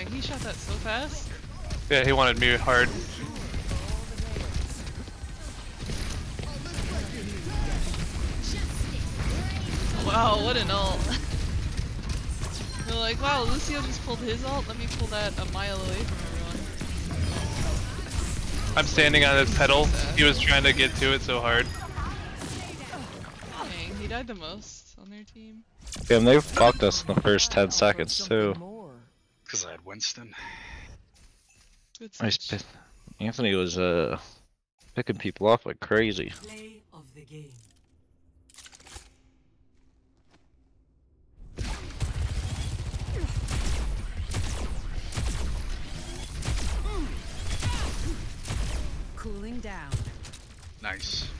he shot that so fast. Yeah, he wanted me hard. Wow, what an ult. They're like, wow, Lucio just pulled his ult, let me pull that a mile away from everyone. I'm standing on his pedal. He was trying to get to it so hard. Dang, he died the most on their team. Damn, they fucked us in the first 10 seconds too. Because I had Winston. Good Nice switch. bit. Anthony was picking people off like crazy. Play of the game. Cooling down. Nice.